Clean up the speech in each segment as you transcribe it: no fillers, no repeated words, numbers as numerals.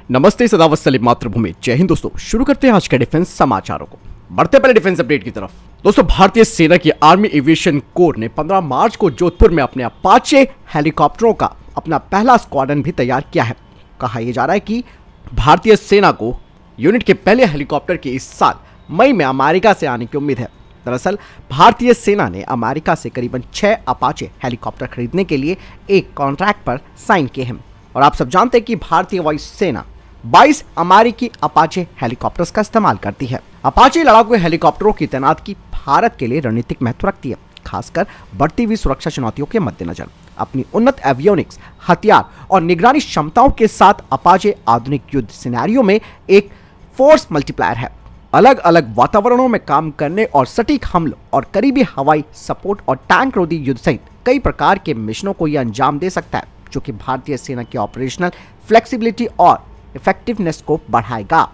नमस्ते, सदावत सलीम, मातृभूमि। जय हिंद दोस्तों। शुरू करते हैं आज के डिफेंस समाचारों को। बढ़ते पहले डिफेंस अपडेट की तरफ। दोस्तों, भारतीय सेना की आर्मी एविएशन कोर ने 15 मार्च को जोधपुर में अपने अपाचे हेलीकॉप्टरों का अपना पहला स्क्वाड्रन भी तैयार किया है। कहा यह जा रहा है कि भारतीय सेना को यूनिट के पहले हेलीकॉप्टर की इस साल मई में अमेरिका से आने की उम्मीद है। दरअसल भारतीय सेना ने अमेरिका से करीबन 6 अपाचे हेलीकॉप्टर खरीदने के लिए एक कॉन्ट्रैक्ट पर साइन किए हैं। और आप सब जानते हैं कि भारतीय वायुसेना 22 अमेरिकी अपाचे हेलीकॉप्टर्स का इस्तेमाल करती है। अपाचे लड़ाकू हेलीकॉप्टरों की तैनाती भारत के लिए रणनीतिक महत्व रखती है, खासकर बढ़ती हुई सुरक्षा चुनौतियों के मद्देनजर। अपनी उन्नत एवियोनिक्स, हथियार और निगरानी क्षमताओं के साथ अपाचे आधुनिक युद्ध सिनेरियो में एक फोर्स मल्टीप्लायर है। अलग अलग वातावरणों में काम करने और सटीक हमलों और करीबी हवाई सपोर्ट और टैंक रोधी युद्ध सहित कई प्रकार के मिशनों को यह अंजाम दे सकता है, जो कि भारतीय सेना की ऑपरेशनल फ्लेक्सिबिलिटी और इफेक्टिवनेस को बढ़ाएगा।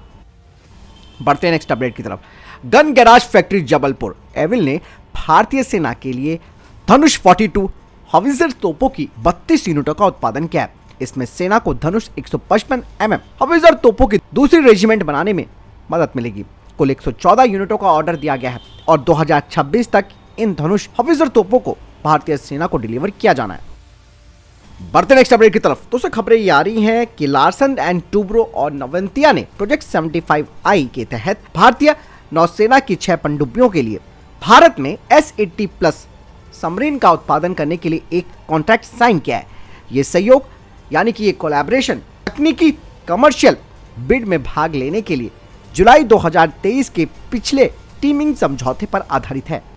बढ़ते हैं नेक्स्ट अपडेट की तरफ। गन गैराज फैक्ट्री जबलपुर एविल ने भारतीय सेना के लिए धनुष 42 हविजर तोपों की 32 यूनिटों का उत्पादन किया है। इसमें सेना को धनुष 155 mm हविजर तोपों की दूसरी रेजिमेंट बनाने में मदद मिलेगी। कुल 114 यूनिटों का ऑर्डर दिया गया है और 2026 तक इन धनुष हविजर तोपों को भारतीय सेना को डिलीवर किया जाना है। बढ़ते नेक्स्ट अपडेट की तरफ। दोस्तों, खबरें ये आ रही हैं कि लार्सन एंड टूब्रो और नवंतिया ने प्रोजेक्ट 75I के तहत भारतीय नौसेना की 6 पनडुब्बियों के लिए भारत में S80+ सबमरीन का उत्पादन करने के लिए एक कॉन्ट्रैक्ट साइन किया है। ये सहयोग यानी कि ये कोलैबोरेशन तकनीकी कमर्शियल बिड में भाग लेने के लिए जुलाई 2023 के पिछले टीमिंग समझौते पर आधारित है।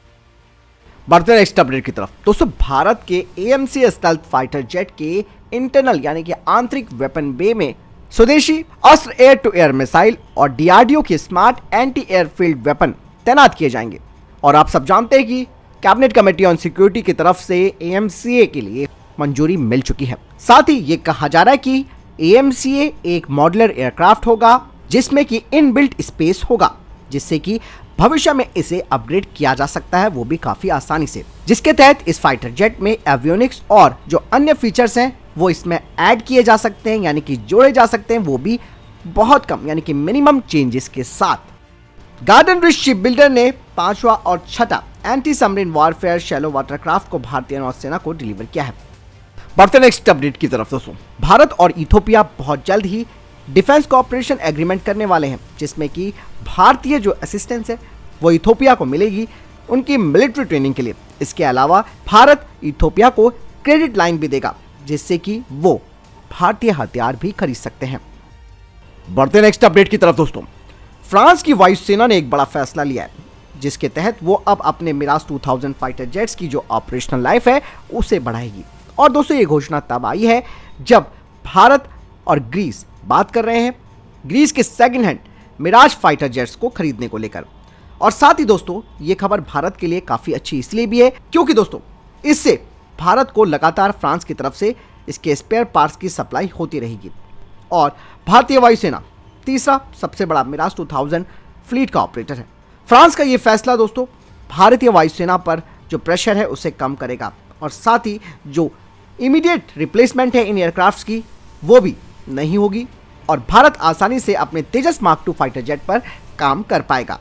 बढ़ते नेक्स्ट अपडेट की तरफ। दोस्तों, भारत के AMC स्टेल्थ फाइटर जेट के इंटरनल यानी कि आंतरिक वेपन बे में स्वदेशी Astra air to air missile और DRDO के स्मार्ट एंटी एयरफील्ड वेपन तैनात किए जाएंगे। और आप सब जानते हैं कि कैबिनेट कमेटी ऑन सिक्योरिटी की तरफ से AMCA के लिए मंजूरी मिल चुकी है। साथ ही ये कहा जा रहा है कि AMCA एक मॉड्यूलर एयरक्राफ्ट होगा जिसमें कि इनबिल्ट स्पेस होगा, जिससे कि भविष्य में इसे अपग्रेड किया जा सकता है, वो भी काफी आसानी से, जिसके तहत इस फाइटर जेट में एवियोनिक्स और जो अन्य फीचर्स हैं वो इसमें ऐड किए जा सकते हैं, यानी कि जोड़े जा सकते हैं, वो भी बहुत कम यानी कि मिनिमम चेंजेस के साथ। गार्डन रिच शिप बिल्डर ने 5वां और 6ठा anti submarine warfare shallow watercraft को भारतीय नौसेना को डिलीवर किया है। बढ़ते नेक्स्ट अपडेट की तरफ। दोस्तों, भारत और इथोपिया बहुत जल्द ही डिफेंस कोऑपरेशन एग्रीमेंट करने वाले हैं, जिसमें कि भारतीय जो असिस्टेंस है वो इथोपिया को मिलेगी उनकी मिलिट्री ट्रेनिंग के लिए। इसके अलावा भारत इथोपिया को क्रेडिट लाइन भी देगा, जिससे कि वो भारतीय हथियार भी खरीद सकते हैं। बढ़ते नेक्स्ट अपडेट की तरफ। दोस्तों, फ्रांस की वायुसेना ने एक बड़ा फैसला लिया है, जिसके तहत वो अब अपने मिराज 2000 फाइटर जेट्स की जो ऑपरेशनल लाइफ है उसे बढ़ाएगी। और दोस्तों, ये घोषणा तब आई है जब भारत और ग्रीस बात कर रहे हैं ग्रीस के second hand Mirage fighter jets को खरीदने को लेकर। और साथ ही दोस्तों, ये खबर भारत के लिए काफी अच्छी इसलिए भी है क्योंकि दोस्तों इससे भारत को लगातार फ्रांस की तरफ से इसके स्पेयर पार्ट्स की सप्लाई होती रहेगी। और भारतीय वायुसेना तीसरा सबसे बड़ा मिराज 2000 फ्लीट का ऑपरेटर है। फ्रांस का ये फैसला दोस्तों भारतीय वायुसेना पर जो प्रेशर है उसे कम करेगा, और साथ ही जो इमीडिएट रिप्लेसमेंट है इन एयरक्राफ्ट्स की वो भी नहीं होगी, और भारत आसानी से अपने तेजस मार्क 2 फाइटर जेट पर काम कर पाएगा।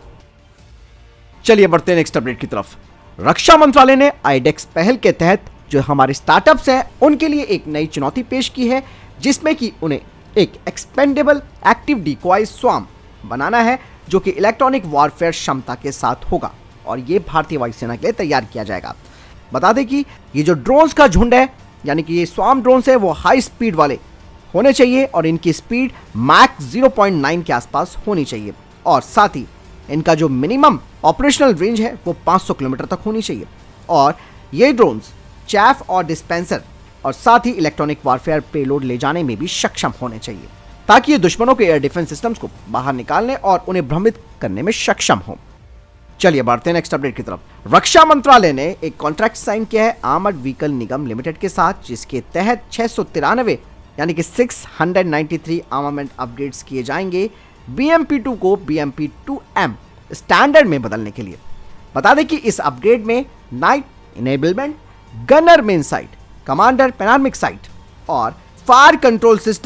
चलिए बढ़ते हैं नेक्स्ट अपडेट की तरफ। रक्षा मंत्रालय ने आईडेक्स पहल के तहत जो हमारे स्टार्टअप्स हैं उनके लिए एक नई चुनौती पेश की है, जिसमें कि उन्हें एक एक्सपेंडेबल एक्टिव डिकॉय स्वार्म बनाना है, जो कि इलेक्ट्रॉनिक वॉरफेयर क्षमता के साथ होगा, और ये भारतीय वायुसेना के लिए तैयार किया जाएगा। बता दें कि ये जो ड्रोन्स का झुंड है यानी कि ये स्वार्म ड्रोन्स है वो हाई स्पीड वाले होने चाहिए, और इनकी स्पीड मैक 0.9 के आसपास होनी चाहिए, और साथ ही इनका जो मिनिमम ऑपरेशनल रेंज है वो 500 किलोमीटर तक होनी चाहिए। और ये ड्रोन्स चैफ और डिस्पेंसर और साथ ही इलेक्ट्रॉनिक वॉरफेयर पेलोड ले जाने में भी सक्षम होने चाहिए, ताकि ये दुश्मनों के एयर डिफेंस सिस्टम्स को बाहर निकालने और उन्हें भ्रमित करने में सक्षम हो। चलिए बढ़ते हैं नेक्स्ट अपडेट की तरफ। रक्षा मंत्रालय ने एक कॉन्ट्रैक्ट साइन किया है आर्मर्ड व्हीकल निगम लिमिटेड के साथ, जिसके तहत 693 यानी कि 693 आर्मामेंट अपग्रेड्स किए जाएंगे BMP-2 को BMP-2M स्टैंडर्ड में बदलने के लिए। बता दें कि इस अपग्रेड में night enablement, gunner main sight, commander panoramic sight और फायर कंट्रोल सिस्टम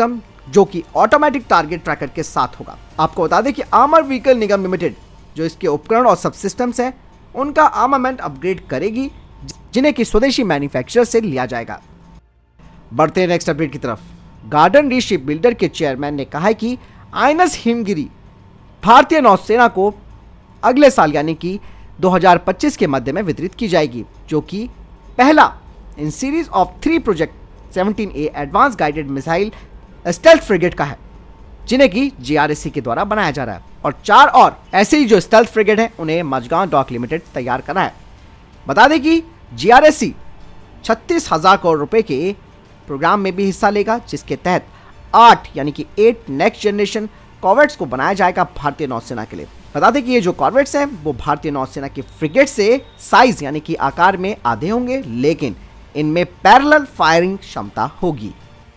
जो कि ऑटोमेटिक टारगेट ट्रैकर के साथ होगा। आपको बता दें कि आर्मर व्हीकल निगम लिमिटेड जो इसके उपकरण और सबसिस्टम्स हैं उनका आर्मामेंट अपग्रेड करेगी, जिन्हें कि स्वदेशी मैन्युफैक्चरर से लिया जाएगा। बढ़ते हैं नेक्स्ट अपडेट की तरफ। गार्डन री शिप बिल्डर के चेयरमैन ने कहा है कि आईएनएस हिमगिरी भारतीय नौसेना को अगले साल यानी कि 2025 के मध्य में वितरित की जाएगी, जो कि पहला in series of 3 project 17A advance guided missile stealth frigate का है, जिन्हें कि जीआरएससी के द्वारा बनाया जा रहा है। और 4 और ऐसे ही जो स्टेल्थ फ्रिगेट हैं उन्हें मजगांव डॉक लिमिटेड तैयार कर रहा है। बता दें कि जीआरएससी 36,000 करोड़ रुपए के प्रोग्राम में भी हिस्सा लेगा, जिसके तहत 8 यानी कि 8 नेक्स्ट जनरेशन कॉर्वेट्स को बनाया जाएगा भारतीय नौसेना के लिए। बता दें कि ये जो कॉर्वेट्स हैं वो भारतीय नौसेना की फ्रिगेट से साइज यानी कि आकार में आधे होंगे, लेकिन इनमें पैरेलल फायरिंग क्षमता होगी।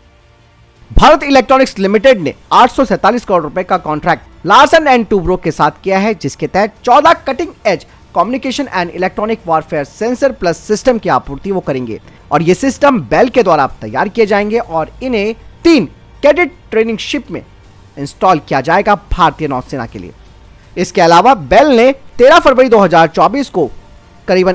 भारत इलेक्ट्रॉनिक्स लिमिटेड ने 847 करोड़ रुपए का कॉन्ट्रैक्ट लार्सन एंड टूब्रो के साथ किया है, जिसके तहत 14 cutting edge communication and electronic warfare sensor plus system की आपूर्ति वो करेंगे। और ये सिस्टम बेल के द्वारा तैयार किए जाएंगे और इन्हें 3 कैडेट ट्रेनिंग शिप में इंस्टॉल किया जाएगा भारतीय नौसेना के लिए। इसके अलावा बेल ने 13 फरवरी 2024 को करीबन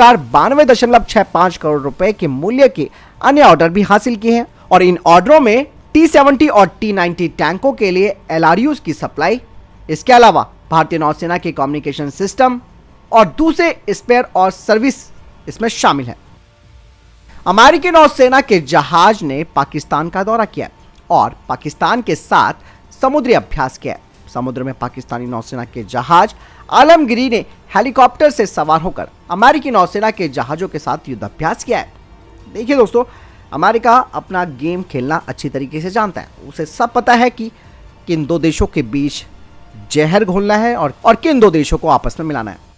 1092.65 करोड़ रुपए के मूल्य के अन्य ऑर्डर भी हासिल किए हैं। और इन ऑर्डरों में T-70 और T-90 टैंकों के लिए LRUs की सप्लाई, इसके अलावा भारतीय नौसेना के कम्युनिकेशन सिस्टम और दूसरे स्पेयर और सर्विस इसमें शामिल है। अमेरिकी नौसेना के जहाज ने पाकिस्तान का दौरा किया और पाकिस्तान के साथ समुद्री अभ्यास किया। समुद्र में पाकिस्तानी नौसेना के जहाज आलमगिरी ने हेलीकॉप्टर से सवार होकर अमेरिकी नौसेना के जहाजों के साथ युद्ध अभ्यास किया है। देखिए दोस्तों, अमेरिका अपना गेम खेलना अच्छी तरीके से जानता है। उसे सब पता है कि किन 2 देशों के बीच जहर घोलना है और किन 2 देशों को आपस में मिलाना है।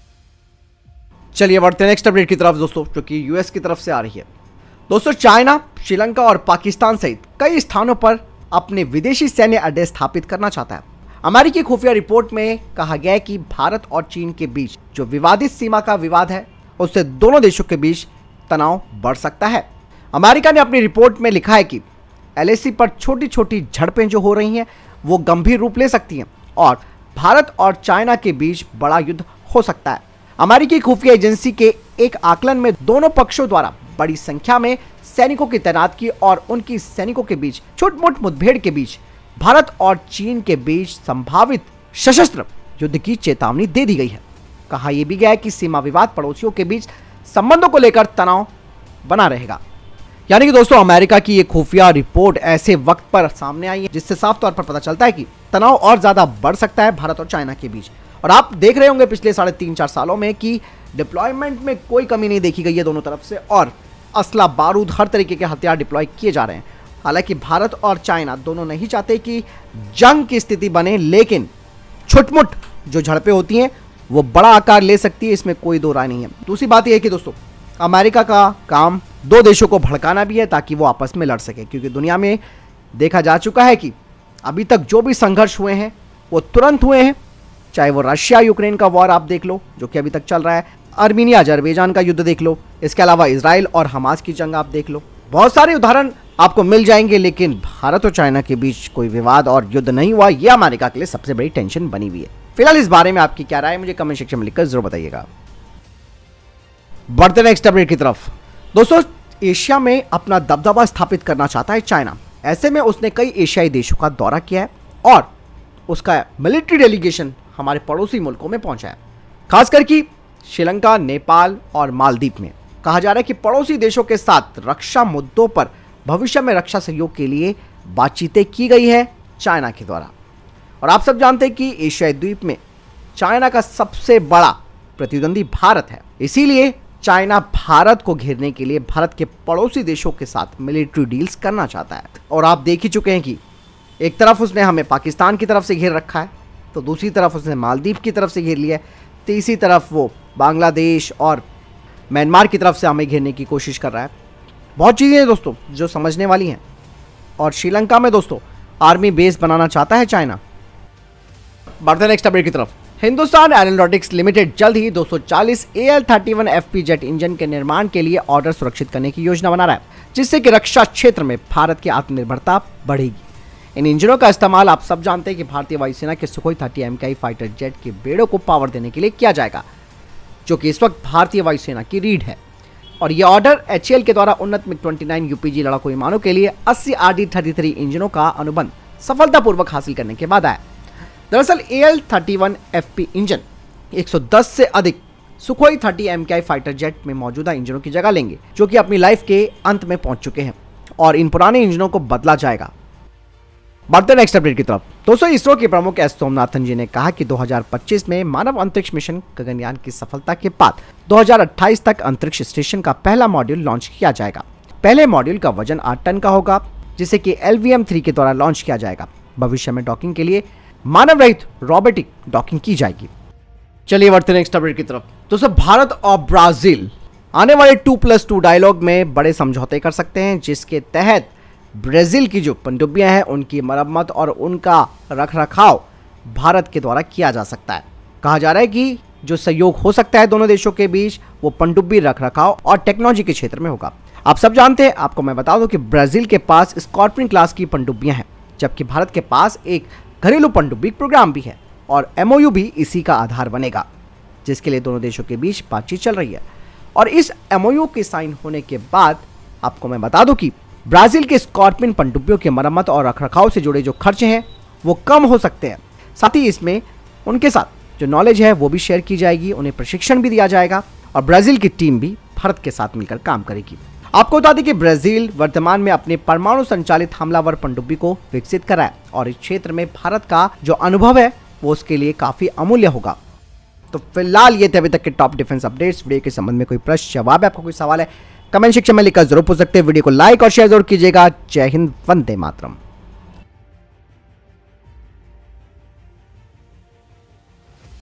चलिए बढ़ते हैं नेक्स्ट अपडेट की तरफ दोस्तों, जो कि यूएस की तरफ से आ रही है। दोस्तों, चाइना, श्रीलंका और पाकिस्तान सहित कई स्थानों पर अपने विदेशी सैन्य अड्डे स्थापित करना चाहता है। अमेरिकी खुफिया रिपोर्ट में कहा गया है कि भारत और चीन के बीच जो विवादित सीमा का विवाद है, उससे दोनों देशों के बीच तनाव बढ़ सकता है। अमेरिका ने अपनी रिपोर्ट में लिखा है कि एलएसी पर छोटी छोटी झड़पें जो हो रही हैं वो गंभीर रूप ले सकती हैं और भारत और चाइना के बीच बड़ा युद्ध हो सकता है। अमेरिकी खुफिया एजेंसी के एक आकलन में दोनों पक्षों द्वारा बड़ी संख्या में सैनिकों की तैनाती और उनकी सैनिकों के बीच छोट-मोट मुठभेड़ के बीच भारत और चीन के बीच संभावित सशस्त्र युद्ध की चेतावनी दे दी गई है। कहा यह भी गया है कि सीमा विवाद पड़ोसियों के बीच संबंधों को लेकर तनाव बना रहेगा। यानी कि दोस्तों, अमेरिका की ये खुफिया रिपोर्ट ऐसे वक्त पर सामने आई है जिससे साफ तौर पर पता चलता है कि तनाव और ज्यादा बढ़ सकता है भारत और चाइना के बीच। और आप देख रहे होंगे पिछले 3.5-4 सालों में कि डिप्लॉयमेंट में कोई कमी नहीं देखी गई है दोनों तरफ से, और असला बारूद हर तरीके के हथियार डिप्लॉय किए जा रहे हैं। हालांकि भारत और चाइना दोनों नहीं चाहते कि जंग की स्थिति बने, लेकिन छुटमुट जो झड़पें होती हैं वो बड़ा आकार ले सकती है, इसमें कोई दो राय नहीं है। दूसरी बात यह है कि दोस्तों, अमेरिका का काम 2 देशों को भड़काना भी है ताकि वो आपस में लड़ सके, क्योंकि दुनिया में देखा जा चुका है कि अभी तक जो भी संघर्ष हुए हैं वो तुरंत हुए हैं। चाहे वो रशिया यूक्रेन का वॉर आप देख लो जो कि अभी तक चल रहा है, आर्मीनिया अजरबैजान का युद्ध देख लो, इसके अलावा इजराइल और हमास की जंग आप देख लो, बहुत सारे उदाहरण आपको मिल जाएंगे। लेकिन भारत और चाइना के बीच कोई विवाद और युद्ध नहीं हुआ, यह अमेरिका के लिए सबसे बड़ी टेंशन बनी हुई है। फिलहाल इस बारे में आपकी क्या राय है मुझे कमेंट सेक्शन में लिखकर जरूर बताइएगा। बढ़ते नेक्स्ट अपडेट की तरफ। दोस्तों, एशिया में अपना दबदबा स्थापित करना चाहता है चाइना। ऐसे में उसने कई एशियाई देशों का दौरा किया है और उसका मिलिट्री डेलीगेशन हमारे पड़ोसी मुल्कों में पहुंचा है, खासकर कि श्रीलंका, नेपाल और मालदीव में। कहा जा रहा है कि पड़ोसी देशों के साथ रक्षा मुद्दों पर भविष्य में रक्षा सहयोग के लिए बातचीतें की गई है चाइना के द्वारा। और आप सब जानते हैं कि एशियाई द्वीप में चाइना का सबसे बड़ा प्रतिद्वंदी भारत है, इसीलिए चाइना भारत को घेरने के लिए भारत के पड़ोसी देशों के साथ मिलिट्री डील्स करना चाहता है। और आप देख ही चुके हैं कि एक तरफ उसने हमें पाकिस्तान की तरफ से घेर रखा है, तो दूसरी तरफ उसने मालदीव की तरफ से घेर लिया है, तीसरी तरफ वो बांग्लादेश और म्यांमार की तरफ से हमें घेरने की कोशिश कर रहा है। बहुत चीज़ें हैं दोस्तों जो समझने वाली हैं। और श्रीलंका में दोस्तों आर्मी बेस बनाना चाहता है चाइना। बढ़ते नेक्स्ट अपडेट की तरफ। हिंदुस्तान एरोनॉटिक्स लिमिटेड जल्द ही 240 AL-31 FP जेट इंजन के निर्माण के लिए ऑर्डर सुरक्षित करने की योजना बना रहा है, जिससे कि रक्षा क्षेत्र में भारत की आत्मनिर्भरता बढ़ेगी। इन इंजनों का इस्तेमाल आप सब जानते हैं कि भारतीय वायुसेना के सुखोई 30 MKI फाइटर जेट के बेड़ों को पावर देने के लिए किया जाएगा, जो कि इस वक्त भारतीय वायुसेना की रीढ़ है। और यह ऑर्डर HAL के द्वारा उन्नत MiG-29 UPG लड़ाकू विमानों के लिए 80 RD-33 इंजनों का अनुबंध सफलतापूर्वक हासिल करने के बाद आया। दरअसल AL-31 FP इंजन 110 से अधिक सुखोई 30 MKI फाइटर जेट में मौजूदा इंजनों की जगह लेंगे, जो कि अपनी लाइफ के अंत में पहुंच चुके हैं, और इन पुराने इंजनों को बदला जाएगा। बढ़ते नेक्स्ट अपडेट की तरफ। दोस्तों, इसरो के प्रमुख एस सोमनाथन जी ने कहा कि 2025 में मानव अंतरिक्ष मिशन गगनयान की सफलता के बाद 2028 तक अंतरिक्ष स्टेशन का पहला मॉड्यूल लॉन्च किया जाएगा। पहले मॉड्यूल का वजन 8 टन का होगा, जिसे कि LVM-3 के द्वारा लॉन्च किया जाएगा। भविष्य में डॉकिंग के लिए मानव रहित रोबोटिक डॉकिंग की जाएगी। चलिए बढ़ते नेक्स्ट अपडेट की तरफ। दोस्तों, भारत और ब्राजील आने वाले 2+2 डायलॉग में बड़े समझौते कर सकते हैं, जिसके तहत ब्राजील की जो पनडुब्बियां हैं उनकी मरम्मत और उनका रखरखाव भारत के द्वारा किया जा सकता है। कहा जा रहा है कि जो सहयोग हो सकता है दोनों देशों के बीच, वो पनडुब्बी रखरखाव और टेक्नोलॉजी के क्षेत्र में होगा। आप सब जानते हैं, आपको मैं बता दूं कि ब्राजील के पास स्कॉर्पियन क्लास की पनडुब्बियां हैं, जबकि भारत के पास एक घरेलू पनडुब्बी प्रोग्राम भी है, और MOU भी इसी का आधार बनेगा, जिसके लिए दोनों देशों के बीच बातचीत चल रही है। और इस MOU के साइन होने के बाद आपको मैं बता दूं कि ब्राजील के स्कॉर्पियन पनडुब्बियों की मरम्मत और रखरखाव से जुड़े जो खर्चे हैं वो कम हो सकते हैं। साथ ही इसमें उनके साथ जो नॉलेज है वो भी शेयर की जाएगी, उन्हें प्रशिक्षण भी दिया जाएगा, और ब्राजील की टीम भी भारत के साथ मिलकर काम करेगी। आपको बता दें कि ब्राजील वर्तमान में अपने परमाणु संचालित हमलावर पनडुब्बी को विकसित कर रहा है, और इस क्षेत्र में भारत का जो अनुभव है वो उसके लिए काफी अमूल्य होगा। तो फिलहाल ये थे अभी तक के टॉप डिफेंस अपडेट्स। वीडियो के संबंध में कोई प्रश्न, जवाब है, आपको कोई सवाल है, कमेंट सेक्शन में लिखकर जरूर पूछ सकते हैं। वीडियो को लाइक और शेयर जरूर कीजिएगा। जय हिंद, वंदे मातरम।